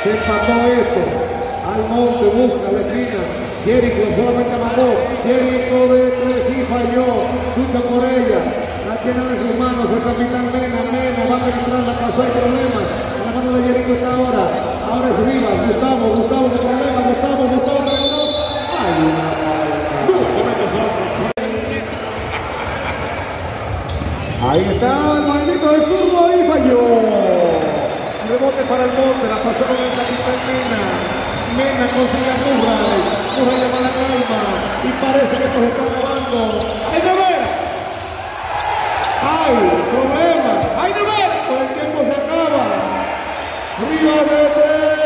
Se empató esto. Almonte busca la esquina. Jericho solamente mandó. Jericho de tres y falló. Lucha por ella. La tiene en sus manos el capitán Mena. Mena va a penetrar, la pasó, hay problemas. En la mano de Jericho está ahora. Ahora es Rivas. Gustavo, qué problema. Gustavo. Ay, una ahí está el movimiento del zurdo y falló. Rebote para el monte, la pasó con el capitán Mena. Mena consigue a Murray. Murray le va la calma y parece que esto se está acabando. ¡Hay que ver! ¡Hay problemas! ¡Hay que ver! Por el tiempo se acaba. ¡Rivas de tres!